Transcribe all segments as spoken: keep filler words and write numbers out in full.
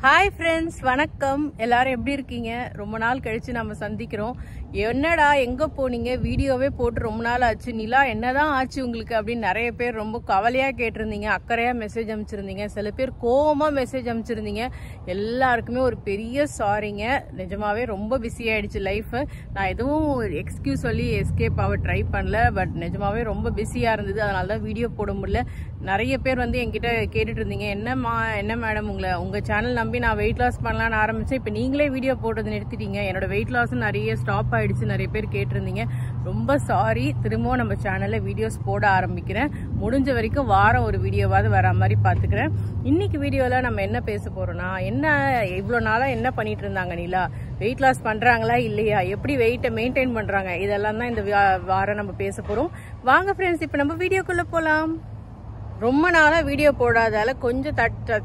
Hi friends, வணக்கம். எல்லாரும் எப்படி இருக்கீங்க? ரொம்ப நாள் கழிச்சு நம்ம சந்திக்கிறோம். என்னடா எங்க போனீங்க? வீடியோவே போட்டு ரொம்ப நாள் ஆச்சு. நிலா என்னதான் ஆச்சு உங்களுக்கு அப்படின்னு நிறைய பேர் ரொம்ப கவலையா கேட்டிருந்தீங்க. அக்கறையா மெசேஜ் அனுப்பிச்சிருந்தீங்க. சில பேர் கோவமா மெசேஜ் அனுப்பிச்சிருந்தீங்க. எல்லாருக்குமே ஒரு பெரிய சாரிங்க. நிஜமாவே ரொம்ப பிஸி ஆயிடுச்சு லைஃப். நான் எதுவும் எக்ஸ்கியூஸ் சொல்லி எஸ்கேப் ஆக ட்ரை பண்ணல. பட் நிஜமாவே ரொம்ப பிஸியா இருந்தது. அதனால தான் வீடியோ போட முடியல. நிறைய பேர் வந்து என்கிட்ட கேட்டுட்டு இருந்தீங்க, என்னம்மா என்ன மேடம் உங்களை உங்க சேனல் நம்பி நான் வெயிட் லாஸ் பண்ணலான்னு ஆரம்பிச்சேன், இப்போ நீங்களே வீடியோ போட்டது நிறுத்திட்டீங்க, என்னோட வெயிட் லாஸ் நிறைய ஸ்டாப் ஆயிடுச்சு, நிறைய பேர் கேட்டிருந்தீங்க. ரொம்ப சாரி. திரும்பவும் நம்ம சேனல்ல வீடியோஸ் போட ஆரம்பிக்கிறேன். முடிஞ்ச வரைக்கும் வாரம் ஒரு வீடியோவாவது வர மாதிரி பாத்துக்கிறேன். இன்னைக்கு வீடியோல நம்ம என்ன பேச போறோம்னா, என்ன இவ்வளவு நாளா என்ன பண்ணிட்டு இருந்தாங்க நிலா, வெயிட் லாஸ் பண்றாங்களா இல்லையா, எப்படி வெயிட்டை மெயின்டைன் பண்றாங்க, இதெல்லாம் தான் இந்த வாரம் நம்ம பேச போறோம். வாங்க ஃப்ரெண்ட்ஸ், இப்ப நம்ம வீடியோக்குள்ள போலாம். ரொம்ப நாளா வீடியோ போடாதால கொஞ்சம்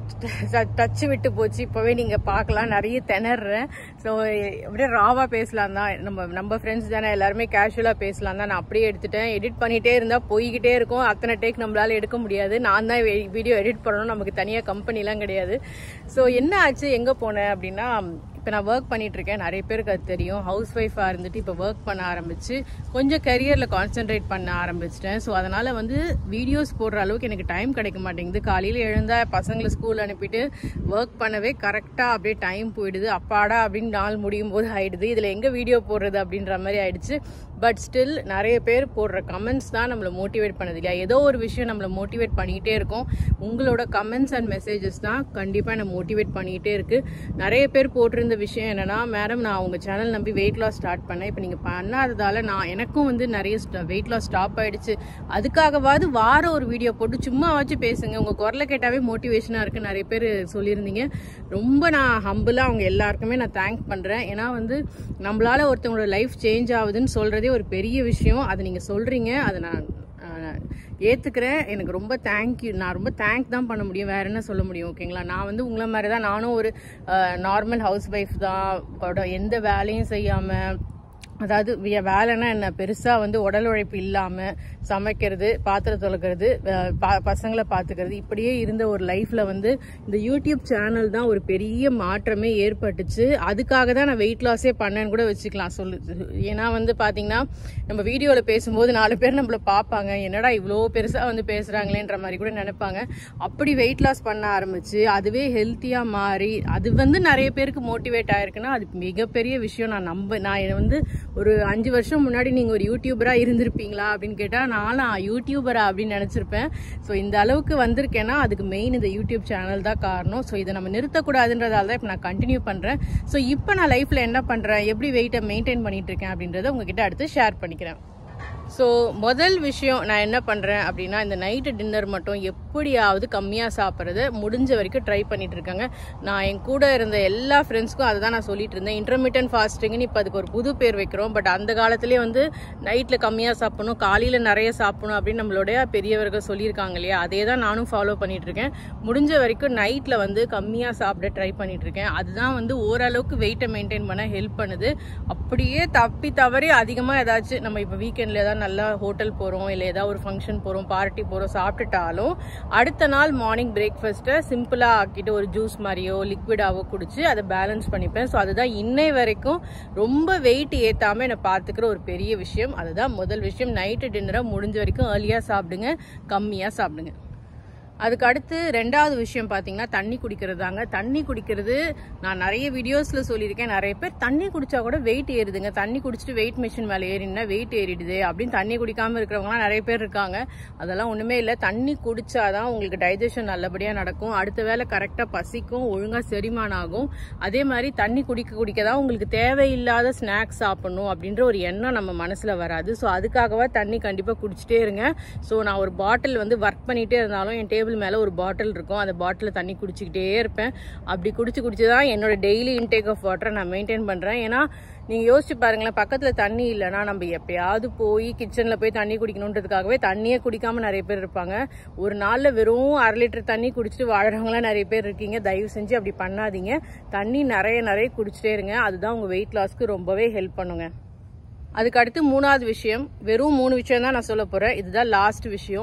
டச் விட்டு போச்சு. இப்பவே நீங்க பாக்கலாம், நிறைய திணறேன். ஸோ அப்படியே ராவா பேசலாம் தான், நம்ம நம்ம ஃப்ரெண்ட்ஸ் தானே, எல்லாருமே கேஷுவலா பேசலாம் தான் நான் அப்படியே எடுத்துட்டேன். எடிட் பண்ணிட்டே இருந்தா போய்கிட்டே இருக்கும். அத்தனை டேக் நம்மளால எடுக்க முடியாது. நான் தான் வீடியோ எடிட் பண்ணணும், நமக்கு தனியா கம்பெனி எல்லாம் கிடையாது. ஸோ என்ன ஆச்சு, எங்க போனேன் அப்படின்னா, இப்போ நான் ஒர்க் பண்ணிட்டு இருக்கேன். நிறைய பேருக்கு அது தெரியும். ஹவுஸ் ஒய்ஃபாக இருந்துட்டு இப்போ ஒர்க் பண்ண ஆரம்பிச்சு கொஞ்சம் கரியரில் கான்சென்ட்ரேட் பண்ண ஆரம்பிச்சிட்டேன். ஸோ அதனால வந்து வீடியோஸ் போடுற அளவுக்கு எனக்கு டைம் கிடைக்க மாட்டேங்குது. காலையில் எழுந்தா பசங்களை ஸ்கூல் அனுப்பிட்டு ஒர்க் பண்ணவே கரெக்டாக அப்படியே டைம் போயிடுது. அப்பாடா அப்படின்னு நாள் முடியும் போது ஆயிடுது. இதில் எங்கே வீடியோ போடுறது அப்படின்ற மாதிரி ஆயிடுச்சு. பட் ஸ்டில் நிறைய பேர் போடுற கமெண்ட்ஸ் தான் நம்மளை மோட்டிவேட் பண்ணது இல்லையா. ஏதோ ஒரு விஷயம் நம்மளை மோட்டிவேட் பண்ணிகிட்டே இருக்கும். உங்களோட கமெண்ட்ஸ் அண்ட் மெசேஜஸ் தான் கண்டிப்பாக என்னை மோட்டிவேட் பண்ணிகிட்டே இருக்கு. நிறைய பேர் போட்டிருந்த விஷயம் என்னன்னா, மேடம் நான் உங்க சேனல் நம்பி வெயிட் லாஸ் ஸ்டார்ட் பண்ணேன், இப்போ நீங்க பண்ணாததால நான் எனக்கும் வந்து நிறைய வெயிட் லாஸ் ஸ்டாப் ஆயிடுச்சு, அதுக்காகவாது வாரம் ஒரு வீடியோ போட்டு சும்மா வச்சு பேசுங்க, உங்க குரலை கேட்டாவே மோட்டிவேஷனா இருக்கு நிறைய பேர் சொல்லியிருந்தீங்க. ரொம்ப நான் ஹம்பிளா அவங்க எல்லாருக்குமே நான் தேங்க் பண்றேன். ஏன்னா வந்து நம்மளால ஒருத்தவங்களோட லைஃப் சேஞ்ச் ஆகுதுன்னு சொல்றதே ஒரு பெரிய விஷயம். அதை நீங்க சொல்றீங்க, அதை நான் ஏத்துக்கிறேன். எனக்கு ரொம்ப தேங்க்யூ. நான் ரொம்ப தேங்க் தான் பண்ண முடியும், வேற என்ன சொல்ல முடியும். ஓகேங்களா, நான் வந்து உங்களை மாதிரி தான், நானும் ஒரு நார்மல் ஹவுஸ் ஒய்ஃப் தான். எந்த வேலையும் செய்யாம, அதாவது வேலைன்னா என்ன, பெருசா வந்து உடல் உழைப்பு இல்லாம சமைக்கிறது, பாத்திரம் தொலைக்கிறது, பசங்களை பாத்துக்கிறது, இப்படியே இருந்த ஒரு லைஃப்ல வந்து இந்த யூடியூப் சேனல் தான் ஒரு பெரிய மாற்றமே ஏற்பட்டுச்சு. அதுக்காக தான் நான் வெயிட் லாஸே பண்ணேன்னு கூட வச்சுக்கலாம் சொல்லு. ஏன்னா வந்து பாத்தீங்கன்னா, நம்ம வீடியோல பேசும்போது நாலு பேர் நம்மள பாப்பாங்க, என்னடா இவ்வளோ பெருசா வந்து பேசுறாங்களேன்ற மாதிரி கூட நினைப்பாங்க. அப்படி வெயிட் லாஸ் பண்ண ஆரம்பிச்சு அதுவே ஹெல்த்தியா மாறி அது வந்து நிறைய பேருக்கு மோட்டிவேட் ஆயிருக்குன்னா அது மிகப்பெரிய விஷயம். நான் நம்ப நான் வந்து ஒரு அஞ்சு வருஷம் முன்னாடி நீங்க ஒரு யூடியூபரா இருந்திருப்பீங்களா அப்படின்னு கேட்டா நானும் யூடியூபரா அப்படின்னு நினைச்சிருப்பேன். ஸோ இந்த அளவுக்கு வந்திருக்கேன்னா அதுக்கு மெயின் இந்த யூடியூப் சேனல் தான் காரணம். ஸோ இதை நம்ம நிறுத்தக்கூடாதுன்றதால தான் இப்போ நான் கண்டினியூ பண்றேன். ஸோ இப்போ நான் லைஃப்ல என்ன பண்றேன், எப்படி வெயிட்டை மெயின்டைன் பண்ணிட்டு இருக்கேன் அப்படின்றத உங்ககிட்ட அடுத்து ஷேர் பண்ணிக்கிறேன். ஸோ முதல் விஷயம் நான் என்ன பண்ணுறேன் அப்படின்னா, இந்த நைட்டு டின்னர் மட்டும் எப்படியாவது கம்மியாக சாப்பிட்றது முடிஞ்ச வரைக்கும் ட்ரை பண்ணிட்டு இருக்காங்க. நான் என் கூட இருந்த எல்லா ஃப்ரெண்ட்ஸ்க்கும் அதை தான் நான் சொல்லிட்டு இருந்தேன். இன்டர்மீடியன்ட் ஃபாஸ்டிங்னு இப்போ அதுக்கு ஒரு புது பேர் வைக்கிறோம். பட் அந்த காலத்துலேயே வந்து நைட்டில் கம்மியாக சாப்பிடணும், காலையில் நிறைய சாப்பிடணும் அப்படின்னு நம்மளுடைய பெரியவர்கள் சொல்லியிருக்காங்க இல்லையா, அதே தான் நானும் ஃபாலோ பண்ணிட்டு இருக்கேன். முடிஞ்ச வரைக்கும் நைட்டில் வந்து கம்மியாக சாப்பிட ட்ரை பண்ணிட்டு இருக்கேன். அதுதான் வந்து ஓரளவுக்கு வெயிட்டை மெயின்டைன் பண்ண ஹெல்ப் பண்ணுது. அப்படியே தப்பி தவறி அதிகமாக ஏதாச்சும் நம்ம இப்போ வீக்கெண்டில் ஏதாவது நல்லா ஹோட்டல் போறோம், இல்ல ஏதாவது ஒரு ஃபங்க்ஷன் போறோம், பார்ட்டி போறோம், சாப்பிட்டுட்டாலும் அடுத்த நாள் மார்னிங் பிரேக்ஃபாஸ்ட்டை சிம்பிளா ஆக்கிட்டு ஒரு ஜூஸ் மாதிரியோ லிக்விடாவோ குடிச்சு அதை பேலன்ஸ் பண்ணிப்பேன். ஸோ அதுதான் இன்னை வரைக்கும் ரொம்ப வெயிட் ஏத்தாம என்னை பார்த்துக்கிற ஒரு பெரிய விஷயம். அதுதான் முதல் விஷயம். நைட்டு டின்னரை முடிஞ்ச வரைக்கும் ஏர்லியா சாப்பிடுங்க, கம்மியா சாப்பிடுங்க. அதுக்கு அடுத்து ரெண்டாவது விஷயம் பாத்தீங்கன்னா தண்ணி குடிக்கிறது தாங்க. தண்ணி குடிக்கிறது நான் நிறைய வீடியோஸ்ல சொல்லியிருக்கேன். நிறைய பேர் தண்ணி குடிச்சா கூட வெயிட் ஏறுதுங்க, தண்ணி குடிச்சிட்டு வெயிட் மிஷின் மேலே ஏறினா வெயிட் ஏறிடுது அப்படின்னு தண்ணி குடிக்காம இருக்கிறவங்களாம் நிறைய பேர் இருக்காங்க. அதெல்லாம் ஒண்ணுமே இல்லை. தண்ணி குடிச்சாதான் உங்களுக்கு டைஜஷன் நல்லபடியா நடக்கும், அடுத்த வேலை கரெக்டா பசிக்கும், ஒழுங்கா செரிமானம் ஆகும். அதே மாதிரி தண்ணி குடிக்க குடிக்கதான் உங்களுக்கு தேவையில்லாத ஸ்நாக்ஸ் சாப்பிடணும் அப்படின்ற ஒரு எண்ணம் நம்ம மனசுல வராது. ஸோ அதுக்காகவா தண்ணி கண்டிப்பா குடிச்சிட்டே இருங்க. ஸோ நான் ஒரு பாட்டில் வந்து ஒர்க் பண்ணிட்டே இருந்தாலும் என் டேபிள் மேல ஒரு பாட்டில் இருக்கும், அந்த பாட்டில தண்ணி குடிச்சுக்கிட்டே இருப்பேன். அப்படி குடிச்சு குடிச்சுதான் என்னோட டெய்லி இன்டேக் ஆஃப் வாட்டரை நான் மெயின்டைன் பண்றேன். ஏன்னா நீங்க யோசிச்சு பாருங்களேன், பக்கத்துல தண்ணி இல்லைன்னா நம்ம எப்பயாவது போய் கிச்சன்ல போய் தண்ணி குடிக்கணுன்றதுக்காகவே தண்ணியே குடிக்காம நிறைய பேர் இருப்பாங்க. ஒரு நாள்ல வெறும் அரை லிட்டர் தண்ணி குடிச்சிட்டு வாழறவங்களாம் நிறைய பேர் இருக்கீங்க. தயவு செஞ்சு அப்படி பண்ணாதீங்க. தண்ணி நிறைய நிறைய குடிச்சிட்டே இருங்க. அதுதான் உங்க வெயிட் லாஸ்க்கு ரொம்பவே ஹெல்ப் பண்ணுங்க. அதுக்கு அடுத்து மூணாவது விஷயம், வெறும் மூணு விஷயம் தான் நான் சொல்ல போறேன். இதுதான் லாஸ்ட் விஷயம்.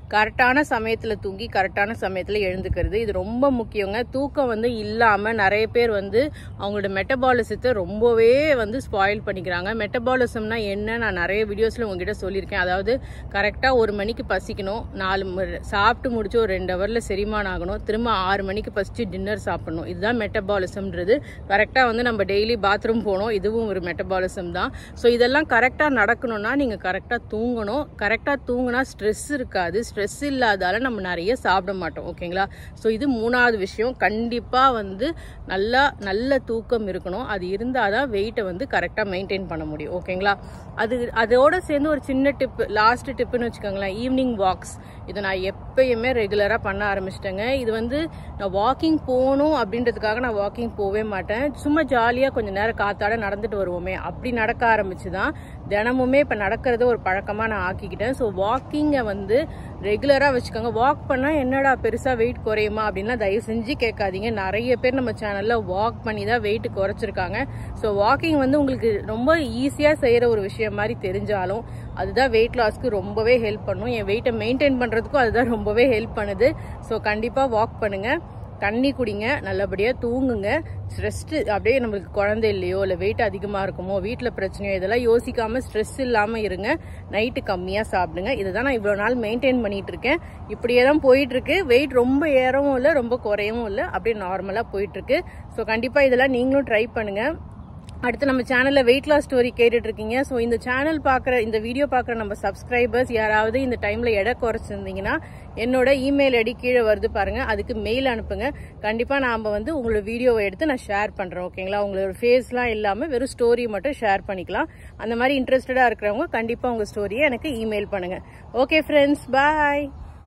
கரெக்டான சமயத்துல தூங்கி கரெக்டான சமயத்துல எழுந்துக்கிறது இது ரொம்ப முக்கியங்க. தூக்கம் வந்து இல்லாம நிறைய பேர் வந்து அவங்களோட மெட்டபாலிசத்தை ரொம்பவே வந்து ஸ்பாயில் பண்ணிக்கிறாங்க. மெட்டபாலிசம்னா என்ன நான் நிறைய வீடியோஸ்ல உங்ககிட்ட சொல்லியிருக்கேன். அதாவது கரெக்டா ஒரு மணிக்கு பசிக்கணும், நாலு சாப்பிட்டு முடிச்சு ஒரு ரெண்டு ஹவர்ல செரிமானம் ஆகணும், திரும்ப ஆறு மணிக்கு பசிச்சு டின்னர் சாப்பிடணும். இதுதான் மெட்டபாலிசம்ன்றது. கரெக்டா வந்து நம்ம டெய்லி பாத்ரூம் போகணும், இதுவும் ஒரு மெட்டபாலிசம் தான். ஸோ இதெல்லாம் கரெக்டா நடக்கணும்னா நீங்க கரெக்டா தூங்கணும். கரெக்டா தூங்கினா ஸ்ட்ரெஸ் இருக்காது. ஸ்ட்ரெஸ் இல்லாதால நம்ம நிறைய சாப்பிட மாட்டோம். ஓகேங்களா? ஸோ இது மூணாவது விஷயம். கண்டிப்பா வந்து நல்லா நல்ல தூக்கம் இருக்கணும். அது இருந்தாதான் வெயிட்டை வந்து கரெக்டா மெயின்டைன் பண்ண முடியும். ஓகேங்களா? அது அதோட சேர்ந்து ஒரு சின்ன டிப், லாஸ்ட் டிப்னு வச்சுக்கோங்களேன், ஈவினிங் வாக்ஸ். இதை நான் எப்பயுமே ரெகுலரா பண்ண ஆரம்பிச்சிட்டேங்க. இது வந்து நான் வாக்கிங் போகணும் அப்படின்றதுக்காக நான் வாக்கிங் போவே மாட்டேன். சும்மா ஜாலியா கொஞ்ச நேரம் காத்தாட நடந்துட்டு வருவோமே அப்படி நடக்க ஆரம்பிச்சுதான் தினமுமே இப்ப நடக்கிறத ஒரு பழக்கமா நான் ஆக்கிக்கிட்டேன். ஸோ வாக்கிங்கை வந்து ரெகுலரா வச்சுக்கோங்க. வாக் பண்ணா என்னடா பெருசா வெயிட் குறையுமா அப்படின்னா தயவு செஞ்சு கேட்காதீங்க. நிறைய பேர் நம்ம சேனல்ல வாக் பண்ணி தான் வெயிட் குறைச்சிருக்காங்க. ஸோ வாக்கிங் வந்து உங்களுக்கு ரொம்ப ஈஸியா செய்யற ஒரு விஷயம் மாதிரி தெரிஞ்சாலும் அதுதான் வெயிட் லாஸ்க்கு ரொம்பவே ஹெல்ப் பண்ணும். என் வெயிட்டை மெயின்டைன் பண்றதுக்கும் அதுதான் ரொம்பவே ஹெல்ப் பண்ணுது. ஸோ கண்டிப்பா வாக் பண்ணுங்க, தண்ணி குடிங்க, நல்லபடியா தூங்குங்க. ஸ்ட்ரெஸ் அப்படியே நம்மளுக்கு குழந்தை இல்லையோ இல்லை வெயிட் அதிகமா இருக்குமோ வீட்டில் பிரச்சனையோ இதெல்லாம் யோசிக்காம ஸ்ட்ரெஸ் இல்லாம இருங்க. நைட்டு கம்மியா சாப்பிடுங்க. இதுதான் நான் இவ்வளவு நாள் மெயின்டைன் பண்ணிட்டு இருக்கேன். இப்படியே தான் போயிட்டு இருக்கு. வெயிட் ரொம்ப ஏறவும் இல்லை ரொம்ப குறையவும் இல்லை, அப்படியே நார்மலா போயிட்டு இருக்கு. ஸோ கண்டிப்பா இதெல்லாம் நீங்களும் ட்ரை பண்ணுங்க. அடுத்து நம்ம சேனல்ல வெயிட் லாஸ் ஸ்டோரி கேட்டுட்டு இருக்கீங்க. ஸோ இந்த சேனல் பாக்குற இந்த வீடியோ பாக்குற நம்ம சப்ஸ்கிரைபர்ஸ் யாராவது இந்த டைம்ல எடை குறைச்சிருந்தீங்கன்னா என்னோட இமெயில் ஐடி கீழே வருது பாருங்க, அதுக்கு மெயில் அனுப்புங்க. கண்டிப்பா நாம வந்து உங்களோட வீடியோவை எடுத்து நான் ஷேர் பண்றேன். ஓகேங்களா? உங்களோட ஃபேஸ்லாம் இல்லாம வெறும் ஸ்டோரி மட்டும் ஷேர் பண்ணிக்கலாம். அந்த மாதிரி இன்ட்ரெஸ்டடா இருக்கிறவங்க கண்டிப்பா உங்க ஸ்டோரியை எனக்கு இமெயில் பண்ணுங்க. ஓகே ஃப்ரெண்ட்ஸ், பாய்.